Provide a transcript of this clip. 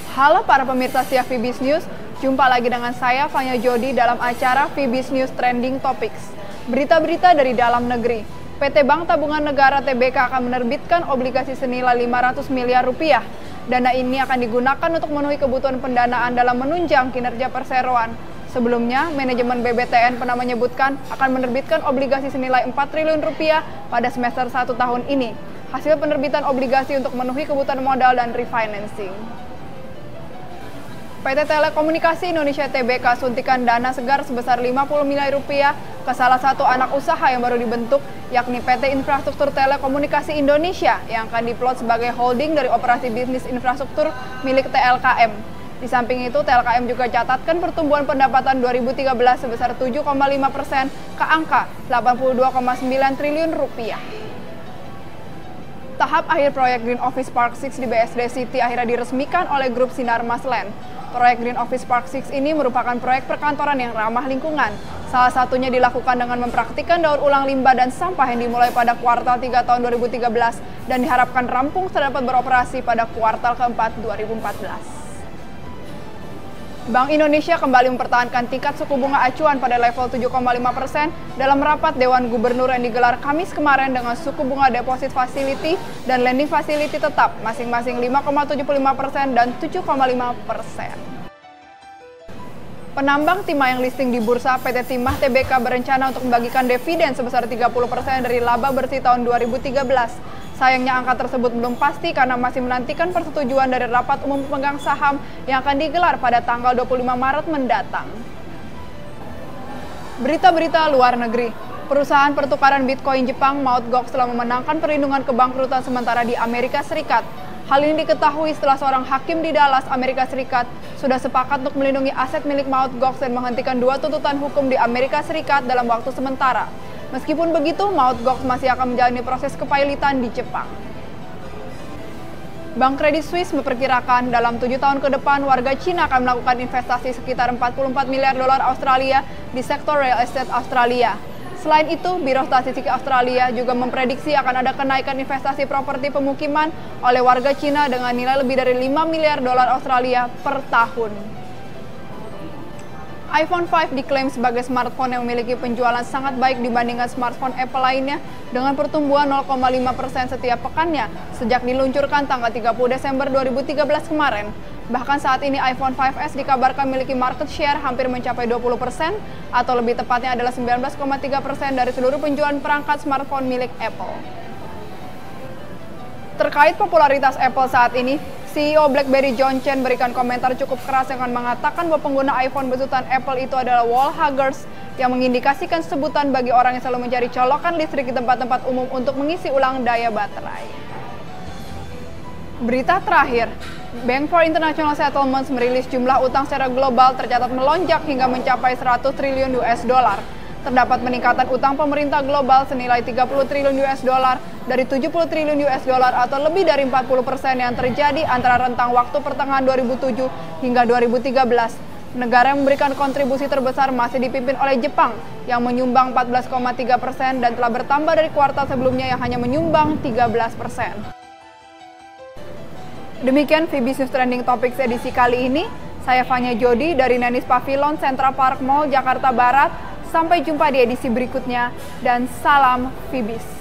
Halo para pemirsa setia Vibis News, jumpa lagi dengan saya Fanya Jody dalam acara Vibis News Trending Topics. Berita-berita dari dalam negeri. PT Bank Tabungan Negara (TBK) akan menerbitkan obligasi senilai 500 miliar rupiah. Dana ini akan digunakan untuk memenuhi kebutuhan pendanaan dalam menunjang kinerja perseroan. Sebelumnya, manajemen BBTN pernah menyebutkan akan menerbitkan obligasi senilai 4 triliun rupiah pada semester 1 tahun ini. Hasil penerbitan obligasi untuk memenuhi kebutuhan modal dan refinancing. PT Telekomunikasi Indonesia (TBK) suntikan dana segar sebesar 50 miliar rupiah ke salah satu anak usaha yang baru dibentuk, yakni PT Infrastruktur Telekomunikasi Indonesia yang akan diplot sebagai holding dari operasi bisnis infrastruktur milik TLKM. Di samping itu, TLKM juga catatkan pertumbuhan pendapatan 2013 sebesar 7,5% ke angka 82,9 triliun rupiah. Tahap akhir proyek Green Office Park 6 di BSD City akhirnya diresmikan oleh grup Sinarmas Land. Proyek Green Office Park 6 ini merupakan proyek perkantoran yang ramah lingkungan. Salah satunya dilakukan dengan mempraktikkan daur ulang limbah dan sampah yang dimulai pada kuartal 3 tahun 2013 dan diharapkan rampung setelah dapat beroperasi pada kuartal keempat 2014. Bank Indonesia kembali mempertahankan tingkat suku bunga acuan pada level 7,5% dalam rapat Dewan Gubernur yang digelar Kamis kemarin dengan suku bunga deposit facility dan lending facility tetap masing-masing 5,75% dan 7,5%. Penambang timah yang listing di bursa PT Timah TBK berencana untuk membagikan dividen sebesar 30% dari laba bersih tahun 2013. Sayangnya angka tersebut belum pasti karena masih menantikan persetujuan dari rapat umum pemegang saham yang akan digelar pada tanggal 25 Maret mendatang. Berita-berita luar negeri. Perusahaan pertukaran Bitcoin Jepang Mt. Gox telah memenangkan perlindungan kebangkrutan sementara di Amerika Serikat. Hal ini diketahui setelah seorang hakim di Dallas, Amerika Serikat, sudah sepakat untuk melindungi aset milik Mt. Gox dan menghentikan 2 tuntutan hukum di Amerika Serikat dalam waktu sementara. Meskipun begitu, Mt. Gox masih akan menjalani proses kepailitan di Jepang. Bank Credit Suisse memperkirakan dalam 7 tahun ke depan warga Cina akan melakukan investasi sekitar 44 miliar dolar Australia di sektor real estate Australia. Selain itu, Biro Statistik Australia juga memprediksi akan ada kenaikan investasi properti pemukiman oleh warga Cina dengan nilai lebih dari 5 miliar dolar Australia per tahun. iPhone 5 diklaim sebagai smartphone yang memiliki penjualan sangat baik dibandingkan smartphone Apple lainnya dengan pertumbuhan 0,5% setiap pekannya sejak diluncurkan tanggal 30 Desember 2013 kemarin. Bahkan saat ini iPhone 5s dikabarkan memiliki market share hampir mencapai 20% atau lebih tepatnya adalah 19,3% dari seluruh penjualan perangkat smartphone milik Apple. Terkait popularitas Apple saat ini, CEO BlackBerry John Chen berikan komentar cukup keras dengan mengatakan bahwa pengguna iPhone besutan Apple itu adalah wall huggers yang mengindikasikan sebutan bagi orang yang selalu mencari colokan listrik di tempat-tempat umum untuk mengisi ulang daya baterai. Berita terakhir, Bank for International Settlements merilis jumlah utang secara global tercatat melonjak hingga mencapai 100 triliun US dollar. Terdapat peningkatan utang pemerintah global senilai 30 triliun US dollar dari 70 triliun US dollar atau lebih dari 40% yang terjadi antara rentang waktu pertengahan 2007 hingga 2013. Negara yang memberikan kontribusi terbesar masih dipimpin oleh Jepang yang menyumbang 14,3% dan telah bertambah dari kuartal sebelumnya yang hanya menyumbang 13%. Demikian Vibis News Trending Topics edisi kali ini. Saya Fanya Jody dari Nenis Pavilion Central Park Mall, Jakarta Barat. Sampai jumpa di edisi berikutnya dan salam Vibis.